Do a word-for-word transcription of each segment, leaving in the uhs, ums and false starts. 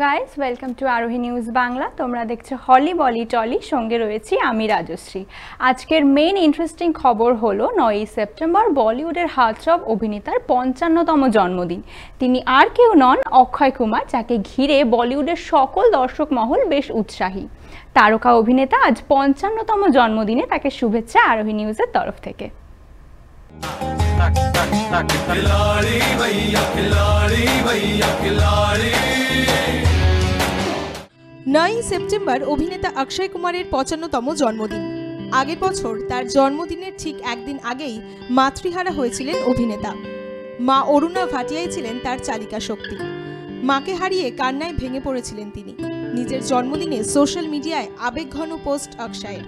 Guys, welcome to Arohi news Bangla. তোমরা দেখছো হলি-বলি-টলি, সঙ্গে রয়েছি আমি রাজশ্রী। আজকের মেইন ইন্টারেস্টিং খবর হলো নয়ই সেপ্টেম্বর বলিউডের হার্টথ্রব অভিনেতার পঞ্চান্নতম জন্মদিন। তিনি আর কেউ নন, অক্ষয় কুমার, যাকে ঘিরে বলিউডের সকল দর্শক মহল বেশ উৎসাহী। তারকা অভিনেতা আজ পঞ্চান্নতম জন্মদিনে তাকে শুভেচ্ছা আরোহি নিউজের তরফ থেকে। নয়ই সেপ্টেম্বর অভিনেতা অক্ষয় কুমারের পঞ্চান্নতম জন্মদিন। আগের বছর তার জন্মদিনের ঠিক একদিন আগেই মাতৃহারা হয়েছিলেন অভিনেতা। মা অরুণা ভাটিয়াই ছিলেন তার চালিকা শক্তি। মাকে হারিয়ে কান্নায় ভেঙে পড়েছিলেন তিনি। নিজের জন্মদিনে সোশ্যাল মিডিয়ায় আবেগঘন পোস্ট অক্ষয়ের।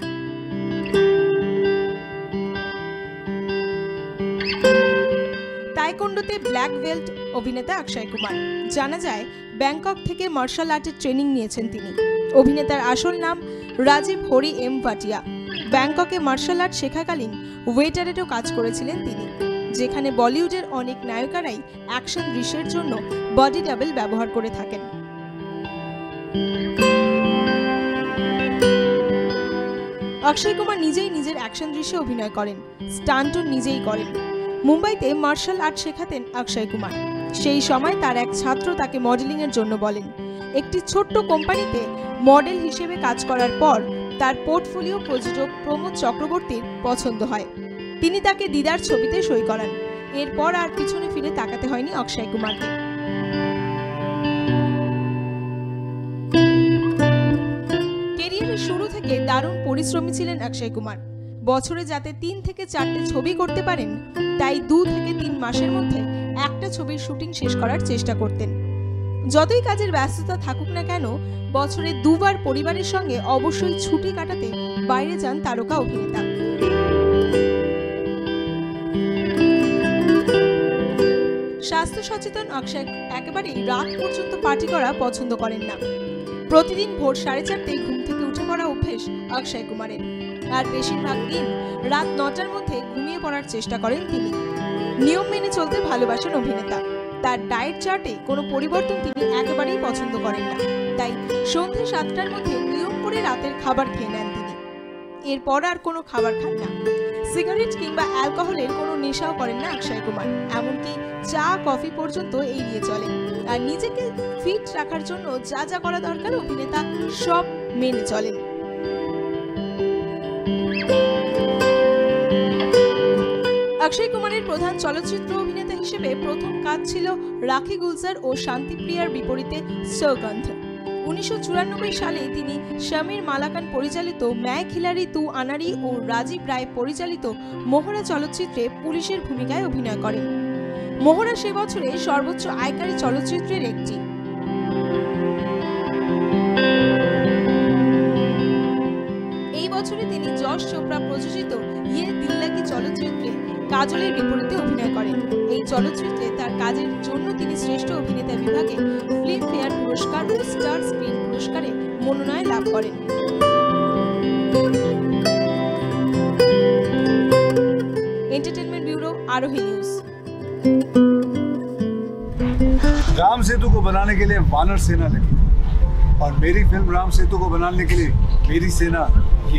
তাইকোন্ডোতে ব্ল্যাক বেল্ট অভিনেতা অক্ষয় কুমার। জানা যায় ব্যাংকক থেকে মার্শাল আর্টের ট্রেনিং নিয়েছেন তিনি। অভিনেতার আসল নাম রাজীব হরি এম ভাটিয়া। ব্যাংককে মার্শাল আর্ট শেখাকালীন ওয়েটারেরও কাজ করেছিলেন তিনি, যেখানে বলিউডের অনেক নায়িকারাই অ্যাকশন দৃশ্যের জন্য বডি ডাবল ব্যবহার করে থাকেন। অক্ষয় কুমার নিজেই নিজের অ্যাকশন দৃশ্যে অভিনয় করেন, স্টান্টও নিজেই করেন। মুম্বাইতে মার্শাল আর্ট শেখাতেন অক্ষয় কুমার। সেই সময় তার এক ছাত্র তাকে মডেলিং এর জন্য বলেন। একটি ছোট্ট কোম্পানিতে মডেল হিসেবে কাজ করার পর তার পোর্টফোলিও প্রযোজক প্রমোদ চক্রবর্তীর পছন্দ হয়। তিনি তাকে দিদার ছবিতে সই করান। এরপর আর পিছনে ফিরে তাকাতে হয়নি অক্ষয় কুমারকে। ক্যারিয়ারের শুরু থেকে দারুণ পরিশ্রমী ছিলেন অক্ষয় কুমার। বছরে যাতে তিন থেকে চারটে ছবি করতে পারেন, তাই দু থেকে তিন মাসের মধ্যে একটা ছবির শুটিং শেষ করার চেষ্টা করতেন। যতই কাজের ব্যস্ততা থাকুক না কেন, বছরে দুবার পরিবারের সঙ্গে অবশ্যই ছুটি কাটাতে বাইরে যান তারকা অভিনেতা। স্বাস্থ্য সচেতন অক্ষয় একেবারেই রাত পর্যন্ত পার্টি করা পছন্দ করেন না। প্রতিদিন ভোর সাড়ে চারটায় ঘুম থেকে উঠে পড়া অভ্যেস অক্ষয় কুমারের। আর বেশিরভাগ দিন রাত নটার মধ্যে ঘুমিয়ে পড়ার চেষ্টা করেন তিনি। নিয়ম মেনে চলতে ভালোবাসেন অভিনেতা। তার ডায়েট চার্টে কোনো পরিবর্তন তিনি একেবারেই পছন্দ করেন না, তাই সন্ধ্যে সাতটার মধ্যে নিয়ম করে রাতের খাবার খেয়ে নেন তিনি। এরপর আর কোনো খাবার খান না। সিগারেট কিংবা অ্যালকোহলের কোনো নেশাও করেন না অক্ষয় কুমার। এমনকি চা কফি পর্যন্ত এড়িয়ে চলেন। আর নিজেকে ফিট রাখার জন্য যা যা করা দরকার অভিনেতা সব মেনে চলেন। অক্ষয় কুমারের প্রধান চলচ্চিত্র অভিনেতা হিসেবে প্রথম কাজ ছিল রাখি গুলজার ও শান্তিপ্রিয়ার বিপরীতে সৌগন্ধ। উনিশশো চুরানব্বই সালে তিনি সমীর মালাকান পরিচালিত ম্যায় খিলাড়ি তু আনারি ও রাজীব রায় পরিচালিত মোহরা চলচ্চিত্রে পুলিশের ভূমিকায় অভিনয় করেন। মোহরা সে বছরে সর্বোচ্চ আয়কারী চলচ্চিত্রের একটি। এই বছরে তিনি যশ চোপড়া প্রযোজিত ইয়ে দিল লাগি চলচ্চিত্রে কাজলের বিপরীতে অভিনয় করেন। এই চলচ্চিত্রে তার কাজের জন্য তিনি শ্রেষ্ঠ অভিনেতা বিভাগে ফিল্মফেয়ার পুরস্কার ও স্টার স্ক্রিন পুরস্কারে মনোনয়ন লাভ করেন। Entertainment bureau Arohi news. Ram Setu को बनाने के लिए वानर सेना लगी और मेरी फिल्म राम सेतु को बनाने के लिए मेरी सेना ये।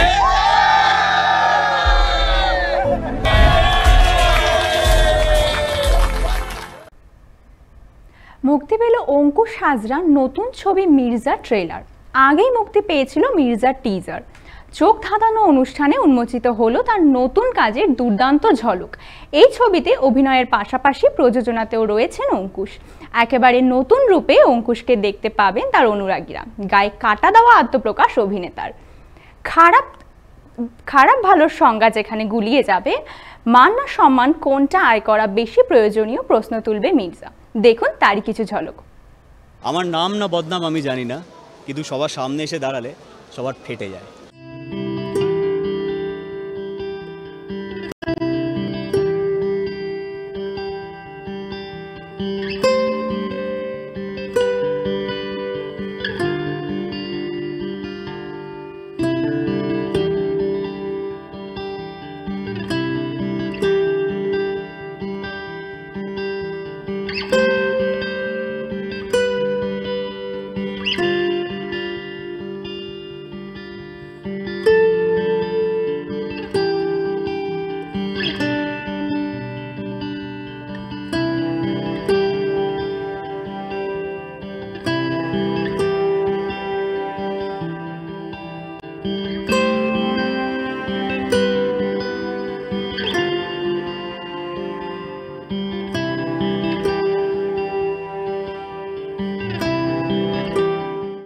মুক্তি পেল অঙ্কুশ হাজরার নতুন ছবি মির্জা ট্রেলার। আগেই মুক্তি পেয়েছিল মির্জার টিজার। চোখ ধাঁধানো অনুষ্ঠানে উন্মোচিত হলো তার নতুন কাজের দুর্দান্ত ঝলক। এই ছবিতে অভিনয়ের পাশাপাশি প্রযোজনাতেও রয়েছেন অঙ্কুশ। একেবারে নতুন রূপে অঙ্কুশকে দেখতে পাবেন তার অনুরাগীরা। গায়ে কাটা দেওয়া আত্মপ্রকাশ অভিনেতার। খারাপ খারাপ ভালোর সংজ্ঞা যেখানে গুলিয়ে যাবে, মান না সম্মান কোনটা আয় করা বেশি প্রয়োজনীয় প্রশ্ন তুলবে মির্জা। দেখুন তারই কিছু ঝলক। আমার নাম না বদনাম আমি জানি না, কিন্তু সবার সামনে এসে দাঁড়ালে সবার ফেটে যায়।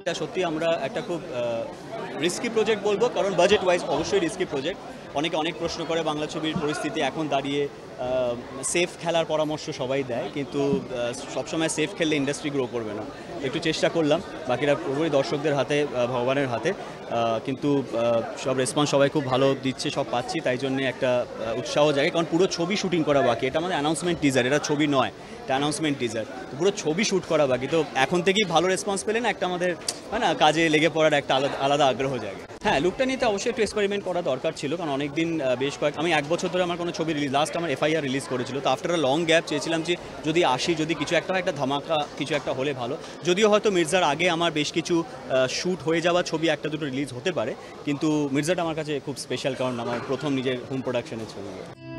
এটা সত্যি আমরা একটা খুব রিস্কি প্রজেক্ট বলবো, কারণ বাজেট ওয়াইজ অবশ্যই রিস্কি প্রজেক্ট। অনেকে অনেক প্রশ্ন করে বাংলা ছবির পরিস্থিতি এখন দাঁড়িয়ে, সেফ খেলার পরামর্শ সবাই দেয়, কিন্তু সবসময় সেফ খেললে ইন্ডাস্ট্রি গ্রো করবে না। একটু চেষ্টা করলাম, বাকিরা পুরোপুরি দর্শকদের হাতে, ভগবানের হাতে, কিন্তু সব রেসপন্স সবাই খুব ভালো দিচ্ছে, সব পাচ্ছি, তাই জন্যে একটা উৎসাহ জাগে। কারণ পুরো ছবি শুটিং করা বাকি, এটা আমাদের অ্যানাউন্সমেন্ট টিজার, এটা ছবি নয়, এটা অ্যানাউন্সমেন্ট টিজার, পুরো ছবি শ্যুট করা বাকি। তো এখন থেকেই ভালো রেসপন্স পেলে না একটা আমাদের হয় না কাজে লেগে পড়ার একটা আলাদা আলাদা আগ্রহ জাগে। হ্যাঁ, লুকটা নিতে অবশ্যই একটু এক্সপেরিমেন্ট করা দরকার ছিল, কারণ অনেক দিন বেশ কয়েক আমি এক বছর ধরে আমার কোনো ছবি রিলিজ, লাস্ট আমার এফআইআর রিলিজ করেছিল, তো আফটার আ লং গ্যাপ চেয়েছিলাম যে যদি আসি, যদি কিছু একটা একটা ধামাকা কিছু একটা হলে ভালো। যদিও হয়তো মির্জার আগে আমার বেশ কিছু শ্যুট হয়ে যাওয়া ছবি একটা দুটো রিলিজ হতে পারে, কিন্তু মির্জাটা আমার কাছে খুব স্পেশাল, কারণ আমার প্রথম নিজের হোম প্রোডাকশনের ছবি।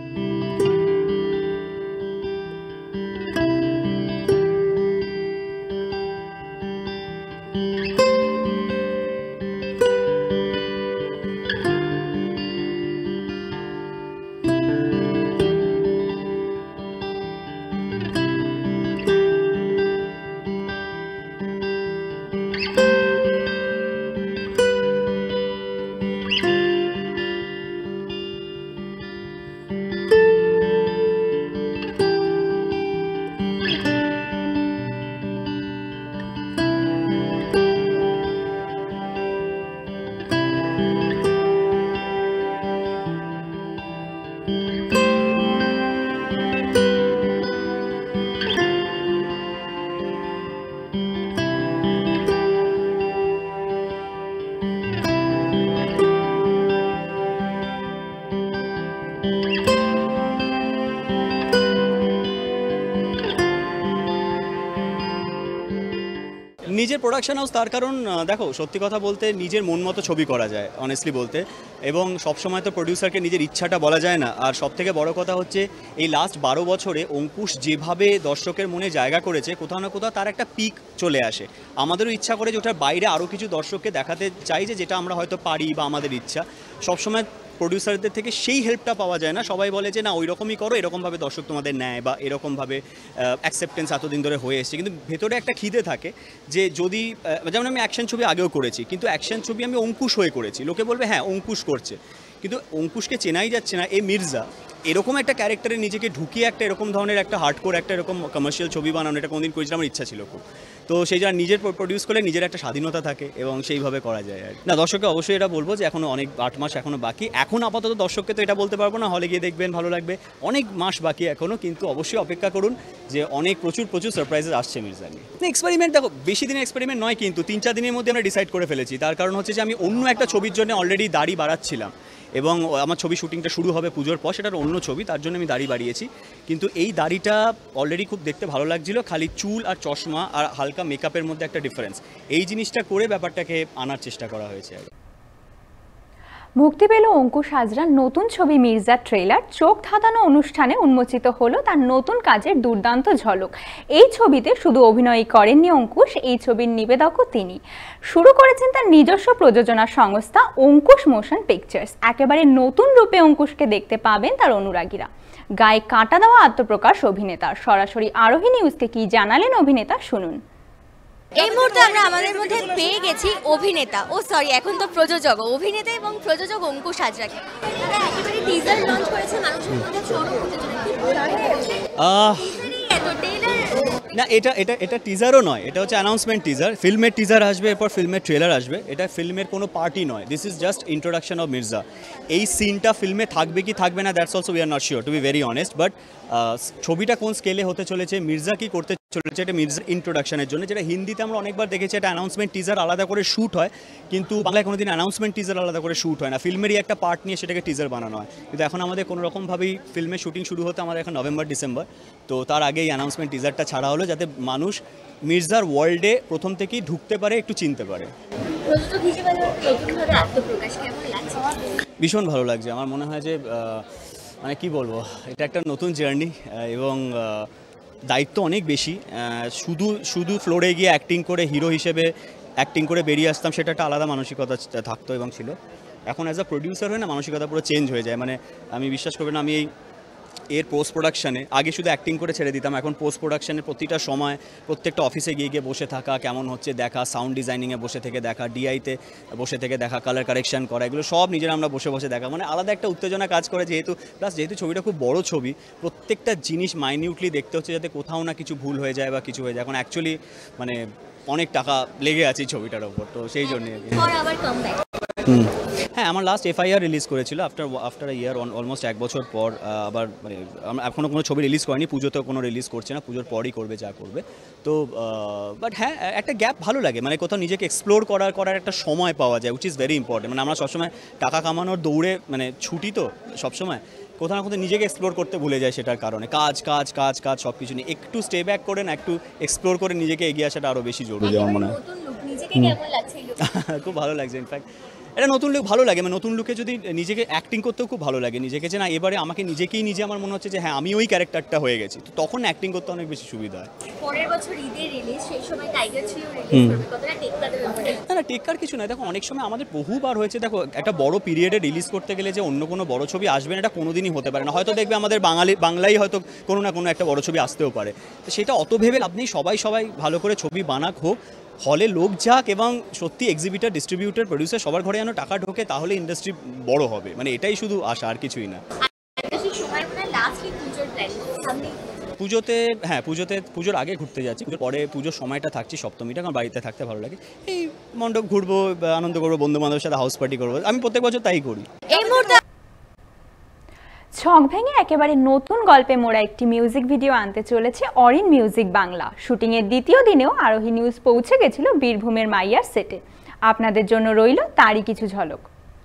নিজের প্রোডাকশন হাউস, তার কারণ দেখো সত্যি কথা বলতে নিজের মন মতো ছবি করা যায় অনেস্টলি বলতে, এবং সবসময় তো প্রডিউসারকে নিজের ইচ্ছাটা বলা যায় না। আর সব থেকে বড় কথা হচ্ছে এই লাস্ট বারো বছরে অঙ্কুশ যেভাবে দর্শকের মনে জায়গা করেছে, কোথাও না কোথাও তার একটা পিক চলে আসে। আমাদেরও ইচ্ছা করে যে ওটার বাইরে আরও কিছু দর্শককে দেখাতে চাই, যে যেটা আমরা হয়তো পারি বা আমাদের ইচ্ছা। সবসময় প্রডিউসারদের থেকে সেই হেল্পটা পাওয়া যায় না। সবাই বলে যে না ওই রকমই করো, এরকমভাবে দর্শক তোমাদের নেয় বা এরকমভাবে অ্যাকসেপ্টেন্স এতদিন ধরে হয়ে এসছে, কিন্তু ভেতরে একটা খিদে থাকে যে যদি, যেমন আমি অ্যাকশন ছবি আগেও করেছি, কিন্তু অ্যাকশন ছবি আমি অঙ্কুশ হয়ে করেছি, লোকে বলবে হ্যাঁ অঙ্কুশ করছে, কিন্তু অঙ্কুশকে চেনাই যাচ্ছে না। এই মির্জা এরকম একটা ক্যারেক্টারে নিজেকে ঢুকিয়ে একটা এরকম ধরনের একটা হার্ডকোর একটা এরকম কমার্শিয়াল ছবি বানানো, এটা কোনোদিন করেছিলাম, আমার ইচ্ছা ছিল খুব। তো সেই যা নিজের প্রডিউস করলে নিজের একটা স্বাধীনতা থাকে এবং সেইভাবে করা যায় আর না। দর্শককে অবশ্যই এটা বলবো যে এখনও অনেক আট মাস এখনও বাকি। এখন আপাতত দর্শককে তো এটা বলতে পারবো না হলে গিয়ে দেখবেন ভালো লাগবে, অনেক মাস বাকি এখনও, কিন্তু অবশ্যই অপেক্ষা করুন যে অনেক প্রচুর প্রচুর সারপ্রাইজেস আসছে মির্জা নিয়ে। এক্সপেরিমেন্ট দেখো বেশি দিনের এক্সপেরিমেন্ট নয়, কিন্তু তিন চার দিনের মধ্যে আমরা ডিসাইড করে ফেলেছি। তার কারণ হচ্ছে যে আমি অন্য একটা ছবির জন্য অলরেডি দাড়ি বাড়াচ্ছিলাম, এবং আমার ছবি শুটিংটা শুরু হবে পুজোর পর, সেটার অন্য ছবি, তার জন্য আমি দাড়ি বাড়িয়েছি। কিন্তু এই দাড়িটা অলরেডি খুব দেখতে ভালো লাগছিল, খালি চুল আর চশমা আর হালকা মেকআপের মধ্যে একটা ডিফারেন্স, এই জিনিসটা করে ব্যাপারটাকে আনার চেষ্টা করা হয়েছে। মুক্তি পেল অঙ্কুশ হাজরার নতুন ছবি মির্জার ট্রেলার। চোখ ধাঁধানো অনুষ্ঠানে উন্মোচিত হলো তার নতুন কাজের দুর্দান্ত ঝলক। এই ছবিতে শুধু অভিনয় করেননি অঙ্কুশ, এই ছবির নিবেদকও তিনি। শুরু করেছেন তার নিজস্ব প্রযোজনা সংস্থা অঙ্কুশ মোশন পিকচার্স। একেবারে নতুন রূপে অঙ্কুশকে দেখতে পাবেন তার অনুরাগীরা। গায়ে কাঁটা দেওয়া আত্মপ্রকাশ অভিনেতার। সরাসরি আরোহী নিউজকে কি জানালেন অভিনেতা, শুনুন। এই মুহূর্তে আমরা আমাদের মধ্যে পেয়ে গেছি অভিনেতা, ও সরি এখন তো প্রযোজক, অভিনেতা এবং প্রযোজক অঙ্কুশ হাজরাকে। তারা একেবারে টিজার লঞ্চ করেছে মানুষের মধ্যে ছড়ো না, এটা এটা এটা টিজারও নয়, এটা হচ্ছে অ্যানাউন্সমেন্ট টিজার। ফিল্মের টিজার আসবে, এরপর ফিল্মের ট্রেলার আসবে। এটা ফিল্মের কোনো পার্টি নয়, this is just introduction of Mirza. এই সিনটা ফিল্মে থাকবে কি থাকবে না, that's also we are not sure to be very honest, but ছবিটা কোন স্কেলে হতে চলেছে, মির্জা কি করতে চলেছে, এটা মির্জার ইন্ট্রোডাকশনের জন্য। যেটা হিন্দিতে আমরা অনেকবার দেখেছি, এটা অ্যানাউন্সমেন্ট টিজার আলাদা করে শ্যুট হয়, কিন্তু বাংলায় কোনোদিন অ্যানাউন্সমেন্ট টিজার আলাদা করে শ্যুট হয় না। ফিল্মেরই একটা পার্ট নিয়ে সেটাকে টিজার বানানো হয়, কিন্তু এখন আমাদের কোনো রকমভাবেই ফিল্মের শুটিং শুরু হতে আমাদের এখন নভেম্বর ডিসেম্বর, তো তার আগেই অ্যানাউন্সমেন্ট টিজারটা ছাড়া হলো, যাতে মানুষ মির্জার ওয়ার্ল্ডে প্রথম থেকেই ঢুকতে পারে, একটু চিনতে পারে। ভীষণ ভালো লাগছে, আমার মনে হয় যে মানে কি বলবো, এটা একটা নতুন জার্নি এবং দায়িত্ব অনেক বেশি। শুধু শুধু ফ্লোরে গিয়ে অ্যাক্টিং করে হিরো হিসেবে অ্যাক্টিং করে বেরিয়ে আসতাম, সেটা একটা আলাদা মানসিকতা থাকতো এবং ছিল। এখন অ্যাজ আ প্রডিউসার হয়ে না মানসিকতা পুরো চেঞ্জ হয়ে যায়। মানে আমি বিশ্বাস করবেন, আমি এই এর পোস্ট প্রোডাকশানে আগে শুধু অ্যাক্টিং করে ছেড়ে দিতাম, এখন পোস্ট প্রোডাকশানের প্রতিটা সময় প্রত্যেকটা অফিসে গিয়ে গিয়ে বসে থাকা, কেমন হচ্ছে দেখা, সাউন্ড ডিজাইনিংয়ে বসে থেকে দেখা, ডিআইতে বসে থেকে দেখা, কালার কারেকশন করা, এগুলো সব নিজেরা আমরা বসে বসে দেখা, মানে আলাদা একটা উত্তেজনা কাজ করে। যেহেতু প্লাস যেহেতু ছবিটা খুব বড় ছবি, প্রত্যেকটা জিনিস মাইনিউটলি দেখতে হচ্ছে যাতে কোথাও না কিছু ভুল হয়ে যায় বা কিছু হয়ে যায়। এখন অ্যাকচুয়ালি মানে অনেক টাকা লেগে আছে এই ছবিটার ওপর, তো সেই জন্যই আর কি। হুম, হ্যাঁ, আমার লাস্ট এফআইআর রিলিজ করেছিল আফটার আফটার ইয়ার অলমোস্ট এক বছর পর। আবার মানে আমরা এখনও কোনো ছবি রিলিজ করিনি, পুজোতেও কোনো রিলিজ করছে না, পুজোর পরই করবে যা করবে। তো বাট হ্যাঁ, একটা গ্যাপ ভালো লাগে, মানে কোথাও নিজেকে এক্সপ্লোর করার করার একটা সময় পাওয়া যায়, উইচ ইজ ভেরি ইম্পর্টেন্ট। মানে আমরা সবসময় টাকা কামানোর দৌড়ে মানে ছুটি তো সবসময়, কোথাও না কোথাও নিজেকে এক্সপ্লোর করতে ভুলে যায়, সেটার কারণে কাজ কাজ কাজ কাজ সব কিছু নিয়ে একটু স্টে ব্যাক করে না, একটু এক্সপ্লোর করে নিজেকে এগিয়ে আসাটা আরও বেশি জরুরি আমার মনে হয়। খুব ভালো লাগছে, ইনফ্যাক্ট এটা নতুন লুক ভালো লাগে, মানে নতুন লুকে যদি নিজেকে অ্যাক্টিং করতেও খুব ভালো লাগে, নিজেকে যে না এবারে আমাকে নিজেকেই নিজে আমার মনে হচ্ছে যে হ্যাঁ আমি ওই ক্যারেক্টারটা হয়ে গেছি, তো তখন অ্যাক্টিং করতে অনেক বেশি সুবিধা হয়। পরের বছর ঈদে রিলিজ, সেই সময় টাইগার থ্রি রিলিজ করবে, কতটা টেক্কার দেবে? না না, টেক্কার কিছু না, দেখো অনেক সময় আমাদের বহুবার হয়েছে, দেখো একটা বড় পিরিয়ডে রিলিজ করতে গেলে যে অন্য কোনো বড় ছবি আসবে না এটা কোনোদিনই হতে পারে না। হয়তো দেখবে আমাদের বাঙালি বাংলাই হয়তো কোনো না কোনো একটা বড় ছবি আসতেও পারে, তো সেটা অত ভেবে আপনি সবাই সবাই ভালো করে ছবি বানাক হোক, হলে লোক যাক, এবং সত্যি এক্সিবিটার, ডিস্ট্রিবিউটার, প্রডিউসার সবার ঘরে যেন টাকা ঢোকে, তাহলে ইন্ডাস্ট্রি বড় হবে, মানে এটাই শুধু আশা, আর কিছুই না। পুজোতে হ্যাঁ, পুজোতে পুজোর আগে ঘুরতে যাচ্ছি, পুজোর পরে পুজোর সময়টা থাকছি সপ্তমীটা, আমার বাড়িতে থাকতে ভালো লাগে, এই মণ্ডপ ঘুরবো, আনন্দ করবো, বন্ধু বান্ধবের সাথে হাউস পার্টি করবো, আমি প্রত্যেক বছর তাই করি। এই মুহূর্তে ছক ভেঙে একেবারে নতুন গল্পে মোড়া একটি মিউজিক ভিডিও আনতে চলেছে অরিন মিউজিক বাংলা। শুটিংয়ের দ্বিতীয় দিনেও আরোহী নিউজ পৌঁছে গেছিল বীরভূমের মাইয়ার সেটে। আপনাদের জন্য রইল তারই কিছু ঝলক।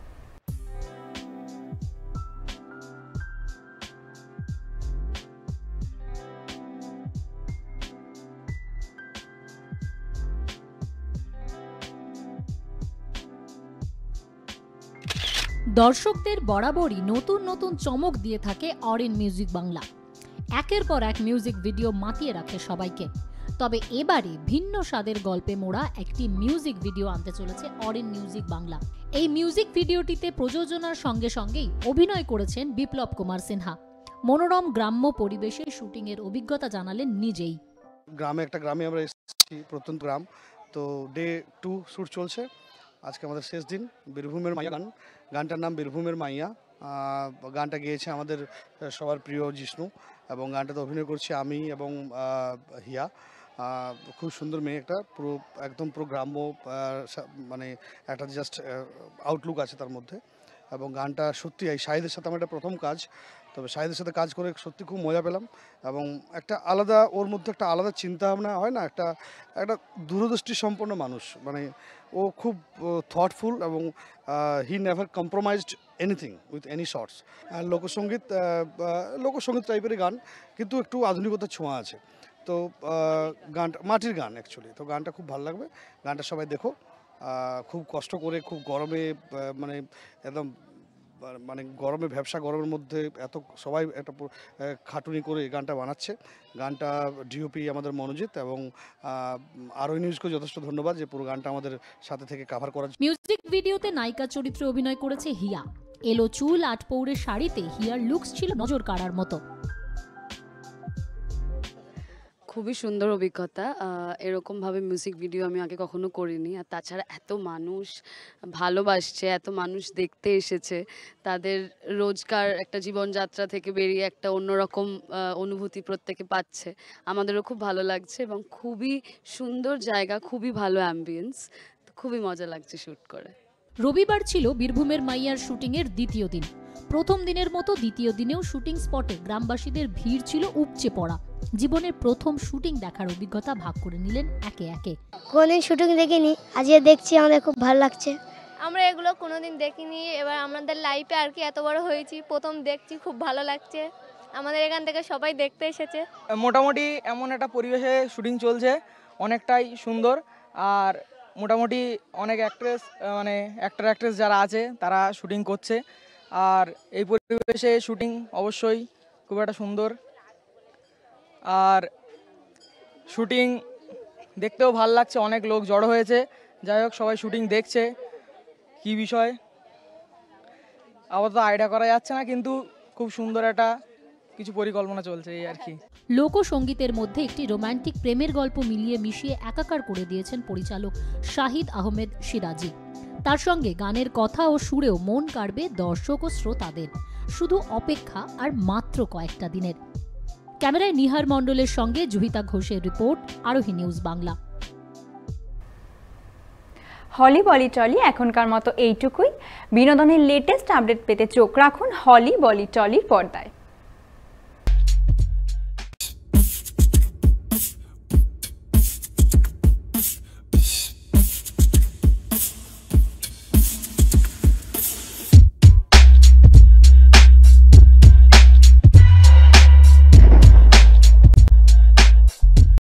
দর্শকদের বরাবরই নতুন নতুন চমক দিয়ে থাকে অরিন মিউজিক বাংলা। একের পর এক মিউজিক ভিডিও মাতিয়ে রাখে সবাইকে। তবে এবারে ভিন্ন স্বাদের গল্পে মোড়া একটি মিউজিক ভিডিও আনতে চলেছে অরিন মিউজিক বাংলা। এই মিউজিক ভিডিওটিতে প্রযোজনার সঙ্গে সঙ্গেই অভিনয় করেছেন বিপ্লব কুমার সিনহা। মনোরম গ্রাম্য পরিবেশে শুটিং এর অভিজ্ঞতা জানালেন নিজেই। গ্রামে একটা গ্রামে আমরা এসেছি, প্রত্যন্ত গ্রাম, তো ডে টু শ্যুট চলছে, আজকে আমাদের শেষ দিন। বীরভূমের মাইয়া গান, গানটার নাম বীরভূমের মাইয়া। গানটা গেয়েছে আমাদের সবার প্রিয় জিষ্ণু, এবং গানটাতে অভিনয় করছি আমি এবং হিয়া। খুব সুন্দর মেয়ে, একটা পুরো একদম পুরো গ্রাম্য, মানে একটা জাস্ট আউটলুক আছে তার মধ্যে। এবং গানটা সত্যি এই শাহিদের সাথে আমার এটা প্রথম কাজ, তবে শাহিদের সাথে কাজ করে সত্যি খুব মজা পেলাম। এবং একটা আলাদা ওর মধ্যে একটা আলাদা চিন্তা ভাবনা হয় না, একটা একটা দূরদৃষ্টি সম্পন্ন মানুষ, মানে ও খুব থটফুল, এবং he never compromised anything with any sorts. আর লোকসঙ্গীত লোকসঙ্গীত টাইপের গান, কিন্তু একটু আধুনিকতার ছোঁয়া আছে। তো গানটা মাটির গান অ্যাকচুয়ালি, তো গানটা খুব ভালো লাগবে, গানটা সবাই দেখো। খুব কষ্ট করে, খুব গরমে, মানে একদম মানে গরমে, ব্যবসা গরমের মধ্যে এত সবাই একটা খাটুনি করে গানটা বানাচ্ছে। গানটা ডিওপি আমাদের মনোজিৎ, এবং আরোহী নিউজকে যথেষ্ট ধন্যবাদ যে পুরো গানটা আমাদের সাথে থেকে কাভার করার। মিউজিক ভিডিওতে নায়িকা চরিত্রে অভিনয় করেছে হিয়া। এলো চুল, আট পৌড়ের শাড়িতে হিয়ার লুকস ছিল নজর কাড়ার মতো। খুবই সুন্দর অভিজ্ঞতা, এরকমভাবে মিউজিক ভিডিও আমি আগে কখনো করিনি। আর তাছাড়া এত মানুষ ভালোবাসছে, এত মানুষ দেখতে এসেছে, তাদের রোজকার একটা জীবনযাত্রা থেকে বেরিয়ে একটা অন্যরকম অনুভূতি প্রত্যেকে পাচ্ছে, আমাদেরও খুব ভালো লাগছে। এবং খুবই সুন্দর জায়গা, খুবই ভালো অ্যাম্বিয়েন্স, খুবই মজা লাগছে শ্যুট করে। রবিবার ছিল বীরভূমের মাইয়ার শুটিংয়ের দ্বিতীয় দিন। প্রথম দিনের মতো দ্বিতীয় দিনেও শুটিং স্পটে গ্রামবাসীদের ভিড় ছিল উপচে পড়া। জীবনের প্রথম শুটিং দেখার অভিজ্ঞতা ভাগ করে নিলেন একে একে। কোনোদিন শুটিং দেখিনি, আজকে দেখছি, আমাদের খুব ভালো লাগছে। আমরা এগুলো কোনোদিন দেখিনি, এবার আমাদের লাইফে আর কি এত বড় হয়েছি, প্রথম দেখছি, খুব ভালো লাগছে। আমাদের এখান থেকে সবাই দেখতে এসেছে। মোটামুটি এমন একটা পরিবেশে শুটিং চলছে, অনেকটাই সুন্দর। আর মোটামুটি অনেক অ্যাক্ট্রেস, মানে অ্যাক্টর অ্যাক্ট্রেস যারা আছে তারা শুটিং করছে। আর এই পরিবেশে শুটিং অবশ্যই খুব একটা সুন্দর। আর শুটিং দেখতেও ভাল লাগছে, অনেক লোক জড়ো হয়েছে। যাই হোক, সবাই শুটিং দেখছে। কি বিষয় আপাতত আইডিয়া করা যাচ্ছে না, কিন্তু খুব সুন্দর একটা কিছু পরিকল্পনা চলছে এই আর কি। লোকসঙ্গীতের মধ্যে একটি রোমান্টিক প্রেমের গল্প মিলিয়ে মিশিয়ে একাকার করে দিয়েছেন পরিচালক শাহিদ আহমেদ সিরাজি। তার সঙ্গে গানের কথা ও সুরেও মন কাড়বে দর্শক ও শ্রোতাদের। শুধু অপেক্ষা আর মাত্র কয়েকটা দিনের। ক্যামেরায় নিহার মণ্ডলের সঙ্গে জুহিতা ঘোষের রিপোর্ট, আরোহী নিউজ বাংলা। হলি-বলি-টলি এখনকার মতো এইটুকুই। বিনোদনের লেটেস্ট আপডেট পেতে চোখ রাখুন হলি-বলি-টলির পর্দায়।